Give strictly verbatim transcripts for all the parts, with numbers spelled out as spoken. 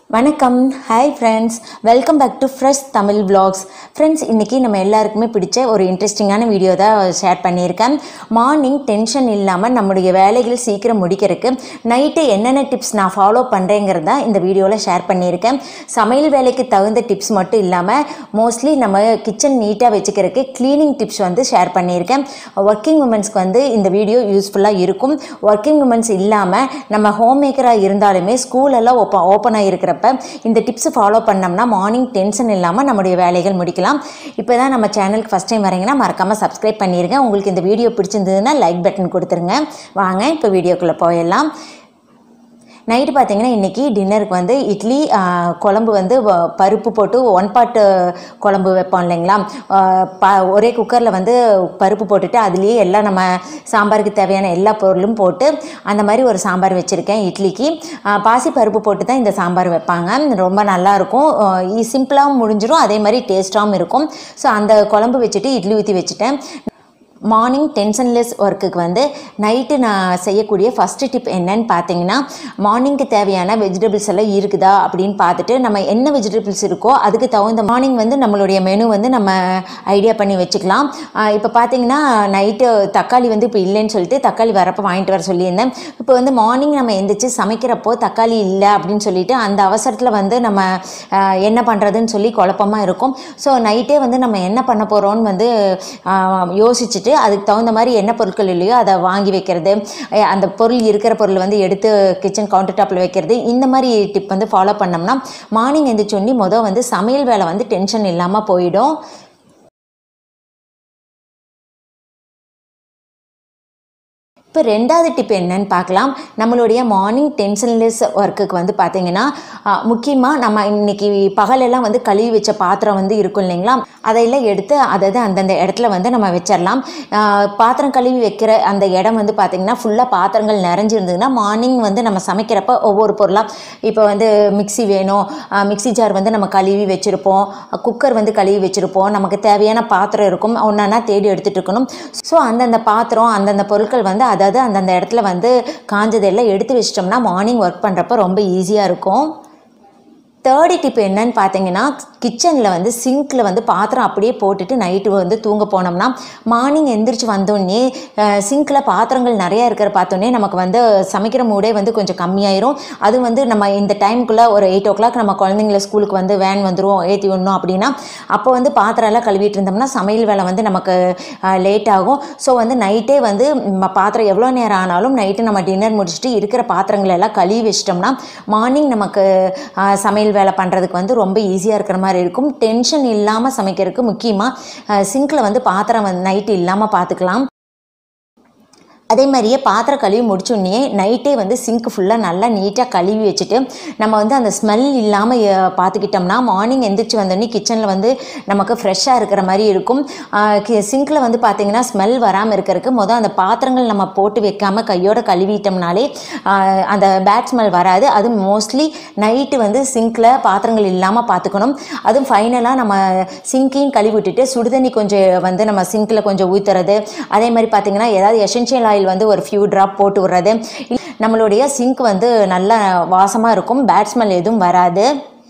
வணக்கம் hi friends welcome back to freshtamil vlogs friends இன்றைக்கி நம்ம எல்லாருக்குமே பிடிச்ச ஒரு இன்ட்ரெஸ்டிங்கான வீடியோ தான் ஷேர் பண்ணியிருக்கேன் மார்னிங் டென்ஷன் இல்லாமல் நம்முடைய வேலைகள் சீக்கிரம் முடிக்கிறதுக்கு நைட்டு என்னென்ன டிப்ஸ் நான் ஃபாலோ பண்ணுறேங்கிறது தான் இந்த வீடியோவில் ஷேர் பண்ணியிருக்கேன் சமையல் வேலைக்கு தகுந்த டிப்ஸ் மட்டும் இல்லாமல் மோஸ்ட்லி நம்ம கிச்சன் நீட்டாக வச்சுக்கிறதுக்கு க்ளீனிங் டிப்ஸ் வந்து ஷேர் பண்ணியிருக்கேன் ஒர்க்கிங் உமன்ஸ்க்கு வந்து இந்த வீடியோ யூஸ்ஃபுல்லாக இருக்கும் ஒர்க்கிங் உமன்ஸ் இல்லாமல் நம்ம ஹோம் மேக்கராக இருந்தாலுமே ஸ்கூலெல்லாம் ஓப்பன் ஓப்பன் ஆகிருக்கிறப்ப இந்த டிப்ஸ் ஃபாலோ பண்ணோம்னா மார்னிங் டென்ஷன் இல்லாமல் நம்முடைய வேலைகள் முடிக்கலாம் இப்போ தான் நம்ம சேனலுக்கு ஃபஸ்ட் டைம் வரீங்கன்னா மறக்காமல் சப்ஸ்கிரைப் பண்ணிடுங்க உங்களுக்கு இந்த வீடியோ பிடிச்சிருந்ததுன்னா லைக் பட்டன் கொடுத்துருங்க வாங்க இப்போ வீடியோக்குள்ளே போயிடலாம் நைட்டு பார்த்தீங்கன்னா இன்றைக்கி டின்னருக்கு வந்து இட்லி குழம்பு வந்து பருப்பு போட்டு ஒன் பாட் குழம்பு வைப்போம் இல்லைங்களா ப ஒரே குக்கரில் வந்து பருப்பு போட்டுட்டு அதுலேயே எல்லாம் நம்ம சாம்பாருக்கு தேவையான எல்லா பொருளும் போட்டு அந்த மாதிரி ஒரு சாம்பார் வச்சுருக்கேன் இட்லிக்கு பாசி பருப்பு போட்டு தான் இந்த சாம்பார் வைப்பாங்க ரொம்ப நல்லாயிருக்கும் சிம்பிளாகவும் முடிஞ்சிடும் அதே மாதிரி டேஸ்ட்டாகவும் இருக்கும் ஸோ அந்த குழம்பு வச்சுட்டு இட்லி ஊற்றி வச்சுட்டேன் மார்னிங் டென்ஷன்லெஸ் ஒர்க்குக்கு வந்து நைட்டு நான் செய்யக்கூடிய ஃபஸ்ட்டு டிப் என்னன்னு பார்த்தீங்கன்னா மார்னிங்க்கு தேவையான வெஜிடபிள்ஸ் எல்லாம் இருக்குதா அப்படின்னு பார்த்துட்டு நம்ம என்ன வெஜிடபிள்ஸ் இருக்கோ அதுக்கு தகுந்த மார்னிங் வந்து நம்மளுடைய மெனு வந்து நம்ம ஐடியா பண்ணி வச்சுக்கலாம் இப்போ பார்த்தீங்கன்னா நைட்டு தக்காளி வந்து இப்போ இல்லைன்னு சொல்லிட்டு தக்காளி வரப்போ வாங்கிட்டு வர சொல்லியிருந்தேன் இப்போ வந்து மார்னிங் நம்ம எந்திரிச்சு சமைக்கிறப்போ தக்காளி இல்லை அப்படின்னு சொல்லிட்டு அந்த அவசரத்தில் வந்து நம்ம என்ன பண்ணுறதுன்னு சொல்லி குழப்பமாக இருக்கும் ஸோ நைட்டே வந்து நம்ம என்ன பண்ண போகிறோன்னு வந்து யோசிச்சுட்டு அதுக்கு தகுந்த மாதிரி என்ன பொருட்கள் இல்லையோ அதை வாங்கி வைக்கிறது அந்த பொருள் இருக்கிற பொருள் வந்து எடுத்து கிச்சன் கவுண்டர் டாப்பில் வைக்கிறது இந்த மாதிரி டிப் வந்து ஃபாலோ பண்ணோம்னா மார்னிங் எழுந்திரிச்சோன்னே மொதல் வந்து சமையல் வேலை வந்து டென்ஷன் இல்லாமல் போயிடும் இப்போ ரெண்டாவது டிப் என்னன்னு பார்க்கலாம் நம்மளுடைய மார்னிங் டென்ஷன்லெஸ் ஒர்க்குக்கு வந்து பார்த்திங்கன்னா முக்கியமாக நம்ம இன்றைக்கி பகலெல்லாம் வந்து கழுவி வச்ச பாத்திரம் வந்து இருக்கும் இல்லைங்களா அதையெல்லாம் எடுத்து அதாவது அந்தந்த இடத்துல வந்து நம்ம வச்சிடலாம் பாத்திரம் கழுவி வைக்கிற அந்த இடம் வந்து பார்த்திங்கன்னா ஃபுல்லாக பாத்திரங்கள் நிறைஞ்சிருந்ததுன்னா மார்னிங் வந்து நம்ம சமைக்கிறப்ப ஒவ்வொரு பொருளாக இப்போ வந்து மிக்சி வேணும் மிக்சி ஜார் வந்து நம்ம கழுவி வச்சுருப்போம் குக்கர் வந்து கழுவி வச்சுருப்போம் நமக்கு தேவையான பாத்திரம் இருக்கும் ஒன்றா தேடி எடுத்துகிட்டு இருக்கணும் ஸோ அந்தந்த பாத்திரம் அந்தந்த பொருட்கள் வந்து அதை அதாவது அந்தந்த இடத்துல வந்து காஞ்சதெல்லாம் எடுத்து வச்சிட்டோம்னா மார்னிங் ஒர்க் பண்ணுறப்ப ரொம்ப ஈஸியாக இருக்கும் தேர்டு டிப் என்னன்னு பார்த்தீங்கன்னா கிச்சனில் வந்து சிங்க்கில் வந்து பாத்திரம் அப்படியே போட்டுட்டு நைட்டு வந்து தூங்க போனோம்னா மார்னிங் எந்திரிச்சு வந்தோடனே சிங்க்கில் பாத்திரங்கள் நிறையா இருக்கிற பார்த்தோன்னே நமக்கு வந்து சமைக்கிற மூடே வந்து கொஞ்சம் கம்மியாயிரும் அது வந்து நம்ம இந்த டைமுக்குள்ளே ஒரு எயிட் ஓ கிளாக் நம்ம குழந்தைங்கள ஸ்கூலுக்கு வந்து வேன் வந்துடும் ஏற்றி விடணும் அப்படின்னா அப்போ வந்து பாத்திரம் எல்லாம் கழுவிட்டு இருந்தோம்னா சமையல் வேலை வந்து நமக்கு லேட் ஆகும் ஸோ வந்து நைட்டே வந்து பாத்திரம் எவ்வளோ நேரம் ஆனாலும் நைட்டு நம்ம டின்னர் முடிச்சுட்டு இருக்கிற பாத்திரங்கள் எல்லாம் கழுவி வச்சிட்டோம்னா மார்னிங் நமக்கு சமையல் வேலை பண்ணுறதுக்கு வந்து ரொம்ப ஈஸியாக இருக்கிற மாதிரி இருக்கும் டென்ஷன் இல்லாமல் சமைக்கிறதுக்கு முக்கியமாக சிங்கில் வந்து பாத்திரம் வந்து நைட்டு இல்லாமல் பார்த்துக்கலாம் அதே மாதிரியே பாத்திரம் கழுவி முடிச்சோடனே நைட்டே வந்து சிங்க் ஃபுல்லாக நல்லா நீட்டாக கழுவி வச்சுட்டு நம்ம வந்து அந்த ஸ்மெல் இல்லாமல் பார்த்துக்கிட்டோம்னா மார்னிங் எந்திரிச்சு வந்தோடனே கிச்சனில் வந்து நமக்கு ஃப்ரெஷ்ஷாக இருக்கிற மாதிரி இருக்கும் சிங்கில் வந்து பார்த்திங்கன்னா ஸ்மெல் வராமல் இருக்கிறதுக்கு மொதல் அந்த பாத்திரங்கள் நம்ம போட்டு வைக்காமல் கையோட கழுவிட்டோம்னாலே அந்த பேட் ஸ்மெல் வராது அதுவும் மோஸ்ட்லி நைட்டு வந்து சிங்கில் பாத்திரங்கள் இல்லாமல் பார்த்துக்கணும் அதுவும் ஃபைனலாக நம்ம சிங்கையும் கழுவி விட்டுட்டு சுடுதண்ணி கொஞ்சம் வந்து நம்ம சிங்கில் கொஞ்சம் ஊற்றுறது அதே மாதிரி பார்த்திங்கன்னா ஏதாவது எசென்ஷியல் ஆயில் வந்து ஒரு ஃபியூ ட்ராப் போட்டு விடுறது நம்மளுடைய சிங்க் வந்து நல்ல வாசமாக இருக்கும் பேட் ஸ்மெல் எதுவும் வராது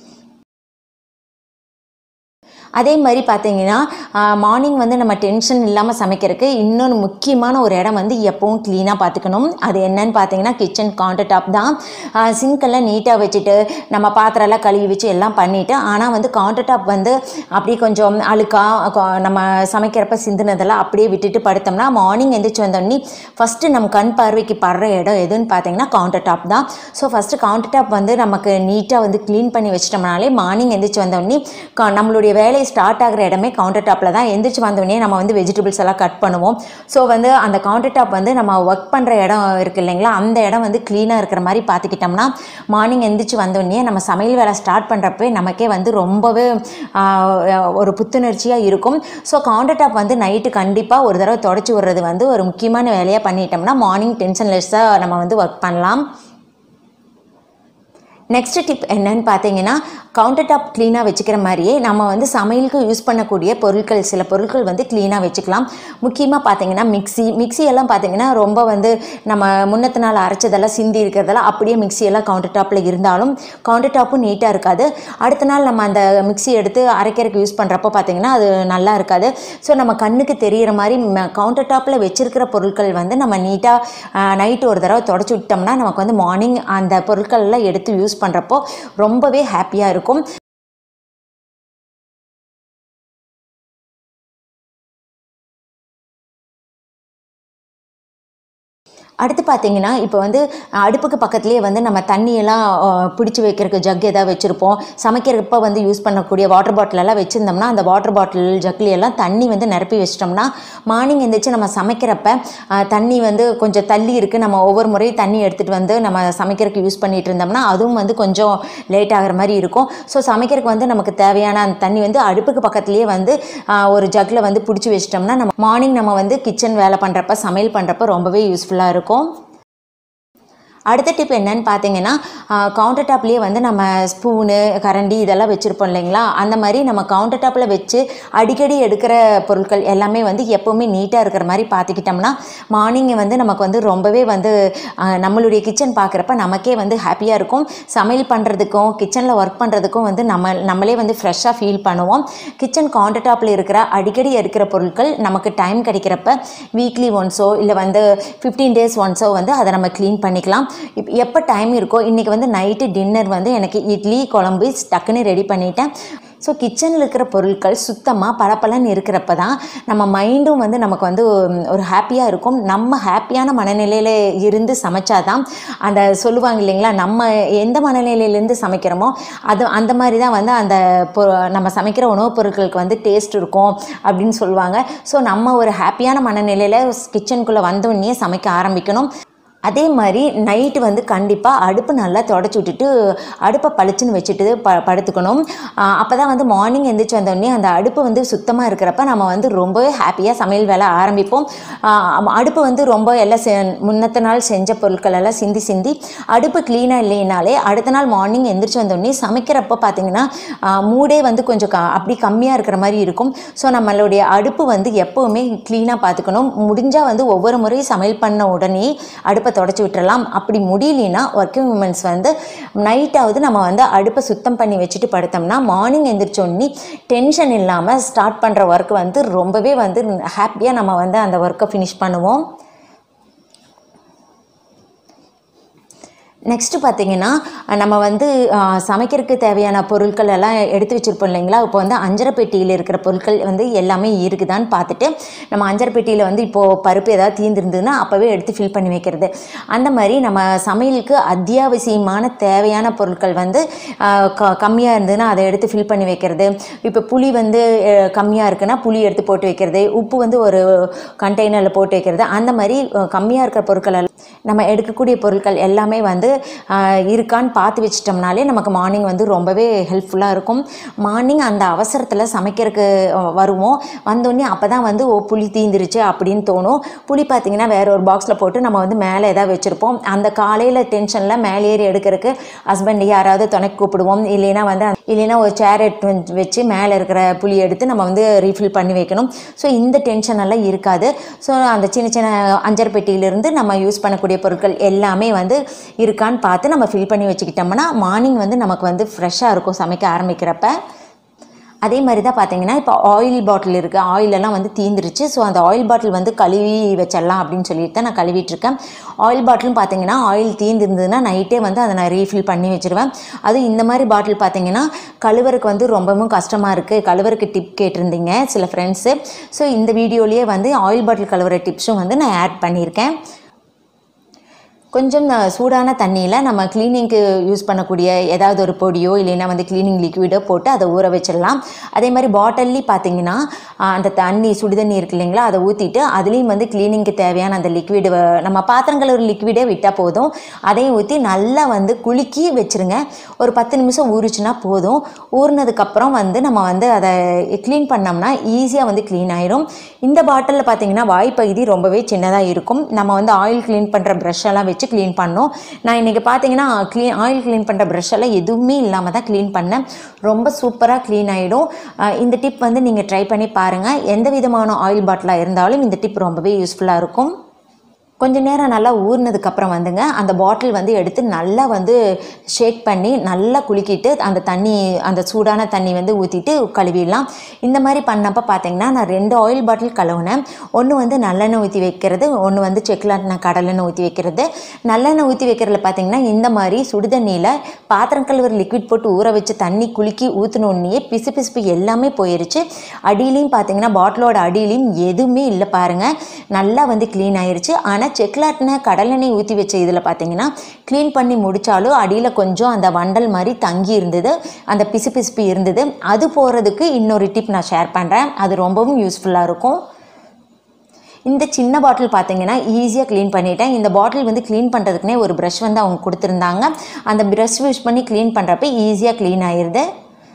அதே மாதிரி பார்த்தீங்கன்னா மார்னிங் வந்து நம்ம டென்ஷன் இல்லாமல் சமைக்கிறதுக்கு இன்னொன்று முக்கியமான ஒரு இடம் வந்து எப்பவும் க்ளீனாக பார்த்துக்கணும் அது என்னன்னு பார்த்தீங்கன்னா கிச்சன் கவுண்டர் டாப் தான் சிங்க்கெல்லாம் நீட்டாக வச்சுட்டு நம்ம பாத்திரம்லாம் கழுவி வச்சு எல்லாம் பண்ணிவிட்டு ஆனால் வந்து கவுண்டர் டாப் வந்து அப்படி கொஞ்சம் அழுக்காக நம்ம சமைக்கிறப்ப சிந்தினதெல்லாம் அப்படியே விட்டுட்டு படுத்தோம்னா மார்னிங் எந்திரிச்சு வந்தோடனே ஃபஸ்ட்டு நம்ம கண் பார்வைக்கு படுற இடம் எதுன்னு பார்த்தீங்கன்னா கவுண்டர் டாப் தான் ஸோ ஃபஸ்ட்டு கவுண்டர் டாப் வந்து நமக்கு நீட்டாக வந்து க்ளீன் பண்ணி வச்சிட்டோம்னாலே மார்னிங் எந்திரிச்சு வந்தோடனே நம்மளுடைய வேலை ஸ்டார்ட் ஆகிற இடமே கவுண்டர் டாப்பில் தான் எந்திரிச்சு வந்தோடனே நம்ம வந்து வெஜிடபிள்ஸ் எல்லாம் கட் பண்ணுவோம் ஸோ வந்து அந்த கவுண்டர் டாப் வந்து நம்ம ஒர்க் பண்ணுற இடம் இருக்குது இல்லைங்களா அந்த இடம் வந்து க்ளீனாக இருக்கிற மாதிரி பார்த்துக்கிட்டோம்னா மார்னிங் எந்திரிச்சு வந்தோடனே நம்ம சமையல் வேலை ஸ்டார்ட் பண்ணுறப்பே நமக்கே வந்து ரொம்பவே ஒரு புத்துணர்ச்சியாக இருக்கும் ஸோ கவுண்டர் டாப் வந்து நைட்டு கண்டிப்பாக ஒரு தடவை தொடச்சி விடுறது வந்து ஒரு முக்கியமான வேலையாக பண்ணிட்டோம்னா மார்னிங் டென்ஷன்லெஸ்ஸாக நம்ம வந்து ஒர்க் பண்ணலாம் நெக்ஸ்ட் டிப் என்னன்னு பார்த்தீங்கன்னா, கவுண்டர் டாப் க்ளீனாக வச்சுக்கிற மாதிரியே நம்ம வந்து சமையலுக்கு யூஸ் பண்ணக்கூடிய பொருட்கள் சில பொருட்கள் வந்து க்ளீனாக வச்சுக்கலாம். முக்கியமாக பார்த்தீங்கன்னா மிக்சி மிக்சி எல்லாம் பார்த்தீங்கன்னா ரொம்ப வந்து நம்ம முன்னத்து நாள் அரைச்சதெல்லாம் சிந்தி இருக்கிறதெல்லாம் அப்படியே மிக்சியெல்லாம் கவுண்டர் டாப்பில் இருந்தாலும் கவுண்டர் டாப்பும் நீட்டாக இருக்காது. அடுத்த நாள் நம்ம அந்த மிக்சி எடுத்து அரைக்கிறதுக்கு யூஸ் பண்ணுறப்போ பார்த்தீங்கன்னா அது நல்லா இருக்காது. ஸோ நம்ம கண்ணுக்கு தெரிகிற மாதிரி கவுண்டர் டாப்பில் வச்சுருக்கிற பொருட்கள் வந்து நம்ம நீட்டாக நைட்டு ஒரு தடவை தொடச்சி விட்டோம்னா நமக்கு வந்து மார்னிங் அந்த பொருட்கள்லாம் எடுத்து யூஸ் பண்ணுறப்போ ரொம்பவே ஹாப்பியாக இருக்கும். அடுத்து பார்த்தீங்கன்னா, இப்போ வந்து அடுப்புக்கு பக்கத்துலேயே வந்து நம்ம தண்ணியெல்லாம் பிடிச்சி வைக்கிறதுக்கு ஜக் எதாவது வச்சுருப்போம். சமைக்கிறப்ப வந்து யூஸ் பண்ணக்கூடிய வாட்டர் பாட்டிலெல்லாம் வச்சுருந்தோம்னா அந்த வாட்டர் பாட்டில் ஜக்லியெல்லாம் தண்ணி வந்து நிரப்பி வச்சிட்டோம்னா மார்னிங் எழுந்திரிச்சு நம்ம சமைக்கிறப்ப தண்ணி வந்து கொஞ்சம் தள்ளி இருக்குது, நம்ம ஒவ்வொரு முறையும் தண்ணி எடுத்துகிட்டு வந்து நம்ம சமைக்கிறதுக்கு யூஸ் பண்ணிகிட்டு இருந்தோம்னா அதுவும் வந்து கொஞ்சம் லேட் ஆகிற மாதிரி இருக்கும். ஸோ சமைக்கிறதுக்கு வந்து நமக்கு தேவையான அந்த தண்ணி வந்து அடுப்புக்கு பக்கத்துலேயே வந்து ஒரு ஜக்கில் வந்து பிடிச்சி வச்சிட்டோம்னா நம்ம மார்னிங் நம்ம வந்து கிச்சன் வேலை பண்ணுறப்ப சமையல் பண்ணுறப்ப ரொம்பவே யூஸ்ஃபுல்லாக இருக்கும். அடுத்த டிப் என்னன்னு பார்த்தீங்கன்னா, கவுண்டர் டாப்லேயே வந்து நம்ம ஸ்பூனு கரண்டி இதெல்லாம் வச்சுருப்போம் இல்லைங்களா, அந்த மாதிரி நம்ம கவுண்டர் டாப்பில் வச்சு அடிக்கடி எடுக்கிற பொருட்கள் எல்லாமே வந்து எப்போவுமே நீட்டாக இருக்கிற மாதிரி பார்த்துக்கிட்டோம்னா மார்னிங் வந்து நமக்கு வந்து ரொம்பவே வந்து நம்மளுடைய கிச்சன் பார்க்குறப்ப நமக்கே வந்து ஹாப்பியாக இருக்கும். சமையல் பண்ணுறதுக்கும் கிச்சனில் ஒர்க் பண்ணுறதுக்கும் வந்து நம்ம நம்மளே வந்து ஃப்ரெஷ்ஷாக ஃபீல் பண்ணுவோம். கிச்சன் கவுண்டர் டாப்பில் இருக்கிற அடிக்கடி எடுக்கிற பொருட்கள் நமக்கு டைம் கிடைக்கிறப்ப வீக்லி ஒன்ஸோ இல்லை வந்து ஃபிஃப்டீன் டேஸ் ஒன்ஸோ வந்து அதை நம்ம க்ளீன் பண்ணிக்கலாம். இப்போ எப்போ டைம் இருக்கோ இன்றைக்கி வந்து நைட்டு டின்னர் வந்து எனக்கு இட்லி குழம்பு டக்குன்னு ரெடி பண்ணிட்டேன். ஸோ கிச்சனில் இருக்கிற பொருட்கள் சுத்தமாக பளபளன்னு இருக்கிறப்ப தான் நம்ம மைண்டும் வந்து நமக்கு வந்து ஒரு ஹாப்பியாக இருக்கும். நம்ம ஹாப்பியான மனநிலையில் இருந்து சமைச்சாதான் அந்த சொல்லுவாங்க இல்லைங்களா, நம்ம எந்த மனநிலையிலேருந்து சமைக்கிறோமோ அது அந்த மாதிரி தான் வந்து அந்த பொ நம்ம சமைக்கிற உணவுப் பொருட்களுக்கு வந்து டேஸ்ட் இருக்கும் அப்படின்னு சொல்லுவாங்க. ஸோ நம்ம ஒரு ஹாப்பியான மனநிலையில் கிச்சனுக்குள்ளே வந்தோடனே சமைக்க ஆரம்பிக்கணும். அதே மாதிரி நைட்டு வந்து கண்டிப்பாக அடுப்பு நல்லா தொடச்சி விட்டுட்டு அடுப்பை பளிச்சுன்னு வச்சுட்டு ப படுத்துக்கணும். அப்போ தான் வந்து மார்னிங் எழுந்திரிச்சு வந்தோடனே அந்த அடுப்பு வந்து சுத்தமாக இருக்கிறப்ப நம்ம வந்து ரொம்பவே ஹாப்பியாக சமையல் வேலை ஆரம்பிப்போம். அடுப்பு வந்து ரொம்ப எல்லாம் செ முன்னத்த நாள் செஞ்ச பொருட்கள் எல்லாம் சிந்தி சிந்தி அடுப்பு க்ளீனாக இல்லைனாலே அடுத்த நாள் மார்னிங் எழுந்திரிச்சு வந்தோடனே சமைக்கிறப்போ பார்த்திங்கன்னா மூடே வந்து கொஞ்சம் க அப்படி கம்மியாக இருக்கிற மாதிரி இருக்கும். ஸோ நம்மளுடைய அடுப்பு வந்து எப்போவுமே க்ளீனாக பார்த்துக்கணும். முடிஞ்சால் வந்து ஒவ்வொரு முறையும் சமையல் பண்ண உடனே அடுப்பை தொடச்சி விட்டுறலாம். அப்படி முடியலனா ஒர்க்கிங் உமன்ஸ் வந்து நைட்டாவது நம்ம வந்து அடுப்பை சுத்தம் பண்ணி வச்சுட்டு படுத்தோம்னா மார்னிங் எந்திரிச்சோன்னே டென்ஷன் இல்லாமல் ஸ்டார்ட் பண்ணுற ஒர்க் வந்து ரொம்பவே வந்து ஹாப்பியாக நம்ம வந்து அந்த ஒர்க்கை ஃபினிஷ் பண்ணுவோம். நெக்ஸ்ட்டு பார்த்திங்கன்னா, நம்ம வந்து சமைக்கிறதுக்கு தேவையான பொருட்கள் எல்லாம் எடுத்து வச்சுருப்போம் இல்லைங்களா. இப்போ வந்து அஞ்சரை பெட்டியில் இருக்கிற பொருட்கள் வந்து எல்லாமே இருக்குதான்னு பார்த்துட்டு நம்ம அஞ்சரை பெட்டியில் வந்து இப்போது பருப்பு ஏதாவது தீர்ந்துருந்ததுன்னா அப்போவே எடுத்து ஃபில் பண்ணி வைக்கிறது. அந்த மாதிரி நம்ம சமையலுக்கு அத்தியாவசியமான தேவையான பொருட்கள் வந்து க கம்மியாக இருந்ததுன்னா அதை எடுத்து ஃபில் பண்ணி வைக்கிறது. இப்போ புளி வந்து கம்மியாக இருக்குன்னா புளி எடுத்து போட்டு வைக்கிறது, உப்பு வந்து ஒரு கண்டெய்னரில் போட்டு வைக்கிறது. அந்த மாதிரி கம்மியாக இருக்கிற பொருட்கள் நம்ம எடுக்கக்கூடிய பொருட்கள் எல்லாமே வந்து இருக்கான்னு பார்த்து வச்சிட்டோம்னாலே நமக்கு மார்னிங் வந்து ரொம்பவே ஹெல்ப்ஃபுல்லாக இருக்கும். மார்னிங் அந்த அவசரத்தில் சமைக்கிறதுக்கு வருவோம், வந்தோடனே அப்போ தான் வந்து ஓ புளி தீந்துருச்சு அப்படின்னு தோணும். புளி பார்த்திங்கன்னா வேற ஒரு பாக்ஸில் போட்டு நம்ம வந்து மேலே எதாவது வச்சுருப்போம். அந்த காலையில் டென்ஷனில் மேலே ஏறி எடுக்கிறதுக்கு ஹஸ்பண்ட் யாராவது துணைக்கு கூப்பிடுவோம். இல்லைன்னா வந்து இல்லைன்னா ஒரு சேர் எடுத்து வச்சு மேலே இருக்கிற புளி எடுத்து நம்ம வந்து ரீஃபில் பண்ணி வைக்கணும். ஸோ இந்த டென்ஷன் எல்லாம் இருக்காது. ஸோ அந்த சின்ன சின்ன அஞ்சரை பெட்டியிலிருந்து நம்ம யூஸ் பண்ணக்கூடிய பொருட்கள் எல்லாமே வந்து இருக்கான்னு பார்த்து நம்ம ஃபில் பண்ணி வச்சுக்கிட்டோம்னா மார்னிங் வந்து நமக்கு வந்து ஃப்ரெஷ்ஷாக இருக்கும் சமைக்க ஆரம்பிக்கிறப்ப. அதே மாதிரி தான் பார்த்தீங்கன்னா இப்போ ஆயில் பாட்டில் இருக்குது, ஆயிலெல்லாம் வந்து தீந்துருச்சு. ஸோ அந்த ஆயில் பாட்டில் வந்து கழுவி வச்சிடலாம் அப்படின்னு சொல்லிட்டு தான் நான் கழுவிட்டுருக்கேன். ஆயில் பாட்டிலும் பார்த்தீங்கன்னா ஆயில் தீர்ந்துருந்ததுன்னா நைட்டே வந்து அதை நான் ரீஃபில் பண்ணி வச்சுருவேன். அதுவும் இந்த மாதிரி பாட்டில் பார்த்தீங்கன்னா கழுவருக்கு வந்து ரொம்பவும் கஷ்டமாக இருக்குது. கழுவருக்கு டிப் கேட்டிருந்தீங்க சில ஃப்ரெண்ட்ஸு. ஸோ இந்த வீடியோலேயே வந்து ஆயில் பாட்டில் கழுவுற டிப்ஸும் வந்து நான் ஆட் பண்ணியிருக்கேன். கொஞ்சம் சூடான தண்ணியில் நம்ம க்ளீனிங்க்கு யூஸ் பண்ணக்கூடிய ஏதாவது ஒரு பொடியோ இல்லைன்னா வந்து க்ளீனிங் லிக்விடோ போட்டு அதை ஊற வச்சிடலாம். அதே மாதிரி பாட்டில்லையும் பார்த்தீங்கன்னா அந்த தண்ணி சுடு தண்ணி இருக்கு இல்லைங்களா, அதை ஊற்றிட்டு அதுலேயும் வந்து க்ளீனிங்க்கு தேவையான அந்த லிக்விடு நம்ம பாத்திரங்கள் ஒரு லிக்விடே விட்டால் போதும். அதையும் ஊற்றி நல்லா வந்து குலுக்கி வச்சுருங்க. ஒரு பத்து நிமிஷம் ஊறிச்சுன்னா போதும். ஊறினதுக்கப்புறம் வந்து நம்ம வந்து அதை க்ளீன் பண்ணோம்னா ஈஸியாக வந்து க்ளீன் ஆயிரும். இந்த பாட்டிலில் பார்த்தீங்கன்னா வாய்ப்பகுதி ரொம்பவே சின்னதாக இருக்கும். நம்ம வந்து ஆயில் க்ளீன் பண்ணுற ப்ரஷ்ஷெல்லாம் வச்சு வச்சு க்ளீன் பண்ணோம். நான் இன்றைக்கி பார்த்தீங்கன்னா க்ளீன் ஆயில் க்ளீன் பண்ணுற ப்ரஷ் எல்லாம் எதுவுமே இல்லாமல் தான் க்ளீன் பண்ணேன். ரொம்ப சூப்பராக க்ளீன் ஆகிடும். இந்த டிப் வந்து நீங்கள் ட்ரை பண்ணி பாருங்கள். எந்த விதமான ஆயில் பாட்டிலாக இருந்தாலும் இந்த டிப் ரொம்பவே யூஸ்ஃபுல்லாக இருக்கும். கொஞ்சம் நேரம் நல்லா ஊறினதுக்கப்புறம் வந்துங்க அந்த பாட்டில் வந்து எடுத்து நல்லா வந்து ஷேக் பண்ணி நல்லா குலுக்கிட்டு அந்த தண்ணி அந்த சூடான தண்ணி வந்து ஊற்றிட்டு கழுவிடலாம். இந்த மாதிரி பண்ணப்போ பார்த்தீங்கன்னா நான் ரெண்டு ஆயில் பாட்டில் கழுவுனேன். ஒன்று வந்து நல்லெண்ணெய் ஊற்றி வைக்கிறது, ஒன்று வந்து செக்லாட்டின கடலெண்ணெய் ஊற்றி வைக்கிறது. நல்லெண்ணெய் ஊற்றி வைக்கிறதுல பார்த்தீங்கன்னா இந்த மாதிரி சுடுதண்ணியில் பாத்திரம் கழுவுற லிக்விட் போட்டு ஊற வச்சு தண்ணி குலுக்கி ஊற்றினோடனே பிசு பிசுப்பு எல்லாமே போயிடுச்சு. அடியிலையும் பார்த்தீங்கன்னா பாட்டிலோட அடியிலையும் எதுவுமே இல்லை பாருங்கள், நல்லா வந்து க்ளீன் ஆயிடுச்சு. ஆனால் செக்லாட்டின கடலெண்ணெய் ஊற்றி வச்ச இதில் பார்த்தீங்கன்னா க்ளீன் பண்ணி முடித்தாலும் அடியில் கொஞ்சம் அந்த வண்டல் மாதிரி தங்கி இருந்தது, அந்த பிசு பிசுப்பு இருந்தது. அது போகிறதுக்கு இன்னொரு டிப் நான் ஷேர் பண்ணுறேன், அது ரொம்பவும் யூஸ்ஃபுல்லாக இருக்கும். இந்த சின்ன பாட்டில் பார்த்தீங்கன்னா ஈஸியாக க்ளீன் பண்ணிட்டேன். இந்த பாட்டில் வந்து க்ளீன் பண்ணுறதுக்குனே ஒரு ப்ரஷ் வந்து அவங்க கொடுத்துருந்தாங்க. அந்த ப்ரஷ் யூஸ் பண்ணி க்ளீன் பண்ணுறப்ப ஈஸியாக க்ளீன் ஆயிடுது.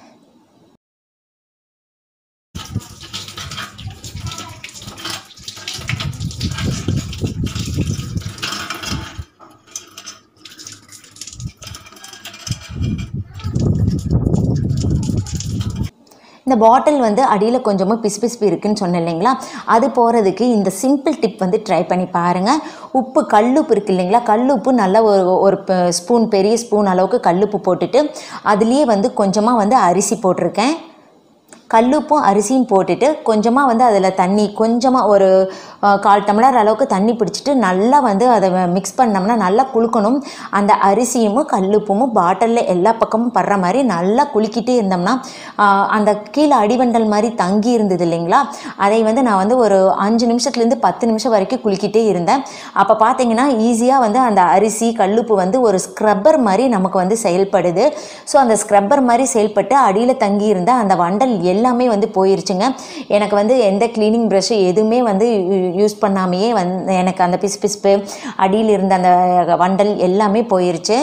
இந்த பாட்டில் வந்து அடியில் கொஞ்சமாக பிசு பிசுப்பு இருக்குதுன்னு சொன்னேன் இல்லைங்களா, அது போகிறதுக்கு இந்த சிம்பிள் டிப் வந்து ட்ரை பண்ணி பாருங்கள். உப்பு கல்லுப்பு இருக்குது இல்லைங்களா, கல்லுப்பு நல்லா ஒரு ஒரு ஸ்பூன் பெரிய ஸ்பூன் அளவுக்கு கல்லுப்பு போட்டுட்டு அதுலேயே வந்து கொஞ்சமாக வந்து அரிசி போட்டிருக்கேன். கல்லுப்பும் அரிசியும் போட்டுட்டு கொஞ்சமாக வந்து அதில் தண்ணி கொஞ்சமாக ஒரு கால் டம்ளர் அளவுக்கு தண்ணி பிடிச்சிட்டு நல்லா வந்து அதை மிக்ஸ் பண்ணோம்னா நல்லா குலுக்கணும். அந்த அரிசியும் கல்லுப்பும் பாட்டிலில் எல்லா பக்கமும் படுற மாதிரி நல்லா குலுக்கிட்டே இருந்தோம்னா அந்த கீழே அடிவண்டல் மாதிரி தங்கி இருந்தது இல்லைங்களா, அதை வந்து நான் வந்து ஒரு அஞ்சு நிமிஷத்துலேருந்து பத்து நிமிஷம் வரைக்கும் குலுக்கிட்டே இருந்தேன். அப்போ பார்த்தீங்கன்னா ஈஸியாக வந்து அந்த அரிசி கல்லுப்பு வந்து ஒரு ஸ்க்ரப்பர் மாதிரி நமக்கு வந்து செயல்படுது. ஸோ அந்த ஸ்க்ரப்பர் மாதிரி செயல்பட்டு அடியில் தங்கி இருந்த அந்த வண்டல் எல்லாமே வந்து போயிருச்சுங்க. எனக்கு வந்து எந்த க்ளீனிங் ப்ரஷ் எதுவுமே வந்து யூஸ் பண்ணாமையே வந்து எனக்கு அந்த பிசு பிசுப்பு அடியில் இருந்த அந்த வண்டல் எல்லாமே போயிருச்சு.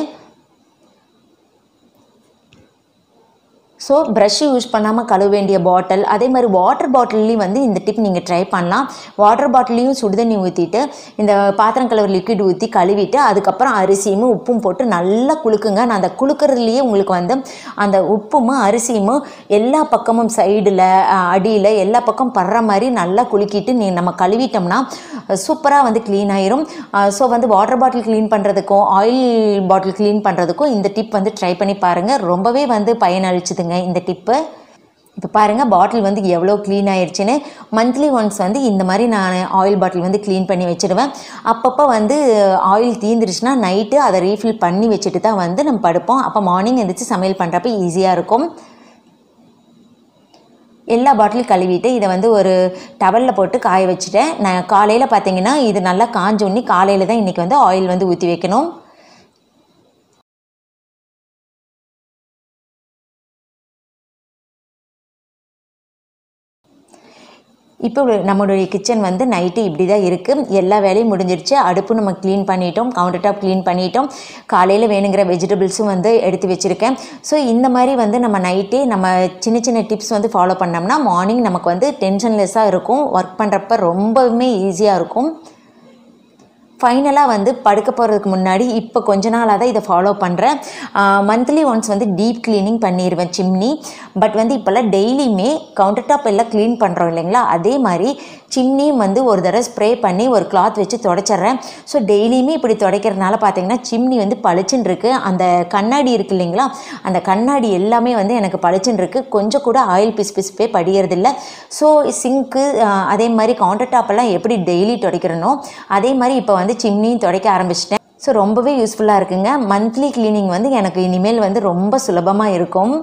ஸோ ப்ரஷ் யூஸ் பண்ணாமல் கழுவ வேண்டிய பாட்டில், அதே மாதிரி வாட்டர் பாட்டில்லையும் வந்து இந்த டிப் நீங்கள் ட்ரை பண்ணலாம். வாட்டர் பாட்டிலையும் சுடுதண்ணி ஊற்றிட்டு இந்த பாத்திரம் கழுவுற லிக்விட் ஊற்றி கழுவிட்டு அதுக்கப்புறம் அரிசியும் உப்பும் போட்டு நல்லா குலுக்குங்க. நான் அந்த குலுக்கிறதுலையே உங்களுக்கு வந்து அந்த உப்பும் அரிசியும் எல்லா பக்கமும் சைடில் அடியில் எல்லா பக்கம் படுற மாதிரி நல்லா குலுக்கிட்டு நீ நம்ம கழுவிட்டோம்னா சூப்பராக வந்து க்ளீன் ஆயிரும். ஸோ வந்து வாட்டர் பாட்டில் க்ளீன் பண்ணுறதுக்கும் ஆயில் பாட்டில் க்ளீன் பண்ணுறதுக்கும் இந்த டிப் வந்து ட்ரை பண்ணி பாருங்கள். ரொம்பவே வந்து பயனளிச்சுதுங்க இந்த டிப்பு. இப்போ பாருங்கள் பாட்டில் வந்து எவ்வளோ க்ளீன் ஆயிடுச்சுன்னு. மந்த்லி ஒன்ஸ் வந்து இந்த மாதிரி நான் ஆயில் பாட்டில் வந்து க்ளீன் பண்ணி வச்சுடுவேன். அப்பப்போ வந்து ஆயில் தீந்துருச்சுன்னா நைட்டு அதை ரீஃபில் பண்ணி வச்சுட்டு தான் வந்து நம்ம படுப்போம். அப்போ மார்னிங் எழுந்திரிச்சு சமையல் பண்ணுறப்ப ஈஸியாக இருக்கும். எல்லா பாட்டிலும் கழுவிட்டு இதை வந்து ஒரு டவலில் போட்டு காய வச்சுட்டேன். நான் காலையில் பார்த்தீங்கன்னா இது நல்லா காஞ்சோன்னி காலையில் தான் இன்றைக்கி வந்து ஆயில் வந்து ஊற்றி வைக்கணும். இப்போ நம்மளுடைய கிச்சன் வந்து நைட்டு இப்படி தான் இருக்குது. எல்லா வேலையும் முடிஞ்சிருச்சு. அடுப்பு நம்ம க்ளீன் பண்ணிட்டோம், கவுண்டர் டாப் க்ளீன் பண்ணிட்டோம். காலையில் வேணுங்கிற வெஜிடபிள்ஸும் வந்து எடுத்து வச்சுருக்கேன். ஸோ இந்த மாதிரி வந்து நம்ம நைட்டே நம்ம சின்ன சின்ன டிப்ஸ் வந்து ஃபாலோ பண்ணோம்னா மார்னிங் நமக்கு வந்து டென்ஷன்லெஸ்ஸாக இருக்கும். ஒர்க் பண்ணுறப்ப ரொம்பவுமே ஈஸியாக இருக்கும். ஃபைனலாக வந்து படுக்க போகிறதுக்கு முன்னாடி இப்போ கொஞ்ச நாளாக தான் இதை ஃபாலோ பண்ணுறேன். மந்த்லி ஒன்ஸ் வந்து டீப் க்ளீனிங் பண்ணிடுவேன் சிம்னி. பட் வந்து இப்போல்லாம் டெய்லியுமே கவுண்டர் டாப் எல்லாம் க்ளீன் பண்ணுறோம் இல்லைங்களா, அதே மாதிரி சிம்னியும் வந்து ஒரு தடவை ஸ்ப்ரே பண்ணி ஒரு கிளாத் வச்சு துடைச்சிட்றேன். ஸோ டெய்லியுமே இப்படி துடைக்கிறதுனால பார்த்தீங்கன்னா சிம்னி வந்து பளிச்சுன்னு இருக்குது. அந்த கண்ணாடி இருக்குது இல்லைங்களா, அந்த கண்ணாடி எல்லாமே வந்து எனக்கு பளிச்சுன்னு இருக்குது. கொஞ்சம் கூட ஆயில் பிஸ் பிஸ்பே படிகிறதில்ல. ஸோ சிங்க்கு அதே மாதிரி கவுண்டர் டாப்பெல்லாம் எப்படி டெய்லி துடைக்கிறனோ அதே மாதிரி இப்போ வந்து சிம்னியும் துடைக்க ஆரம்பிச்சிட்டேன். ஸோ ரொம்பவே யூஸ்ஃபுல்லாக இருக்குங்க. மந்த்லி க்ளீனிங் வந்து எனக்கு இனிமேல் வந்து ரொம்ப சுலபமாக இருக்கும்.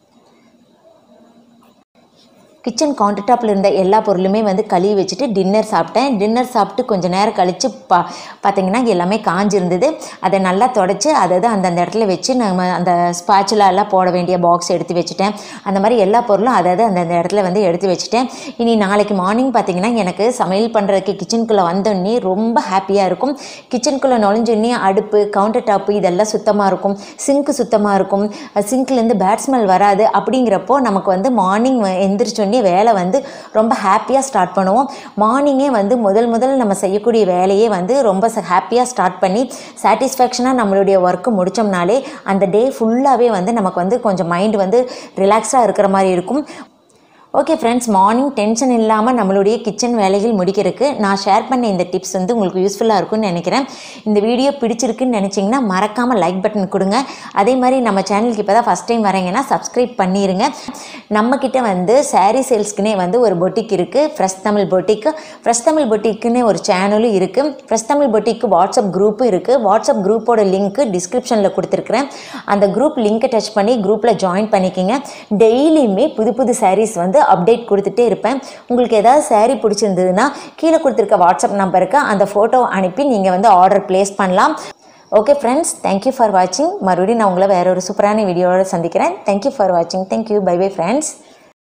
கிச்சன் கவுண்டர் டாப்பில் இருந்த எல்லா பொருளுமே வந்து கழுவி வச்சுட்டு டின்னர் சாப்பிட்டேன். டின்னர் சாப்பிட்டு கொஞ்சம் நேரம் கழித்து பா பார்த்திங்கன்னா எல்லாமே காஞ்சிருந்தது. அதை நல்லா தொடச்சி அதாவது அந்தந்த இடத்துல வச்சு நம்ம அந்த ஸ்பாச்சுலாம் போட வேண்டிய பாக்ஸ் எடுத்து வச்சுட்டேன். அந்த மாதிரி எல்லா பொருளும் அதாவது அந்தந்த இடத்துல வந்து எடுத்து வச்சுட்டேன். இனி நாளைக்கு மார்னிங் பார்த்திங்கன்னா எனக்கு சமையல் பண்ணுறதுக்கு கிச்சனுக்குள்ளே வந்தோடனே ரொம்ப ஹாப்பியாக இருக்கும். கிச்சனுக்குள்ளே நுழைஞ்சோடனே அடுப்பு கவுண்டர் டாப்பு இதெல்லாம் சுத்தமாக இருக்கும், சிங்க்கு சுத்தமாக இருக்கும், சிங்க்லேருந்து பேட் ஸ்மெல் வராது. அப்படிங்கிறப்போ நமக்கு வந்து மார்னிங் எந்திரிச்சோடனே மார்னிங்கே வேலை வந்து ரொம்ப ஹாப்பியாக ஸ்டார்ட் பண்ணுவோம். மார்னிங்கே வந்து முதல் முதல் நம்ம செய்யக்கூடிய வேலையே வந்து ரொம்ப ஹாப்பியாக ஸ்டார்ட் பண்ணி சாட்டிஸ்ஃபேக்ஷனாக நம்மளுடைய ஒர்க்கு முடித்தோம்னாலே அந்த டே ஃபுல்லாகவே வந்து நமக்கு வந்து கொஞ்சம் மைண்ட் வந்து ரிலாக்ஸாக இருக்கிற மாதிரி இருக்கும். ஓகே ஃப்ரெண்ட்ஸ், மார்னிங் டென்ஷன் இல்லாமல் நம்மளுடைய கிச்சன் வேலைகள் முடிக்கிறதுக்கு நான் ஷேர் பண்ண இந்த டிப்ஸ் வந்து உங்களுக்கு யூஸ்ஃபுல்லாக இருக்கும்னு நினைக்கிறேன். இந்த வீடியோ பிடிச்சிருக்குன்னு நினச்சிங்கன்னா மறக்காமல் லைக் பட்டன் கொடுங்க. அதே மாதிரி நம்ம சேனலுக்கு இப்போ தான் ஃபஸ்ட் டைம் வரீங்கன்னா சப்ஸ்கிரைப் பண்ணிடுங்க. நம்மக்கிட்ட வந்து சாரீ சேல்ஸ்க்குனே வந்து ஒரு பொட்டிக் இருக்குது, ஃப்ரெஷ் தமிழ் பொட்டிக்கு. ஃப்ரெஷ் தமிழ் பொட்டிக்குன்னு ஒரு சேனலும் இருக்குது. ஃப்ரெஷ் தமிழ் பொட்டிக்கு வாட்ஸ்அப் குரூப்பும் இருக்குது. வாட்ஸ்அப் குரூப்போட லிங்க்கு டிஸ்கிரிப்ஷனில் கொடுத்துருக்குறேன். அந்த குரூப் லிங்க்கை டச் பண்ணி குரூப்பில் ஜாயின் பண்ணிக்கோங்க. டெய்லியுமே புது புது சாரீஸ் வந்து அப்டேட் கொடுத்துட்டே இருப்பேன். உங்களுக்கு ஏதாவது சாரீ பிடிச்சிருந்ததுன்னா கீழே கொடுத்துருக்க வாட்ஸ்அப் நம்பருக்கு அந்த ஃபோட்டோ அனுப்பி நீங்கள் வந்து ஆர்டர் பிளேஸ் பண்ணலாம். ஓகே ஃப்ரெண்ட்ஸ், தேங்க்யூ ஃபார் வாட்சிங். மறுபடியும் நான் உங்களை வேற ஒரு சூப்பரான வீடியோவோட சந்திக்கிறேன். தேங்க்யூ ஃபார் வாட்சிங். தேங்க்யூ. Bye bye friends.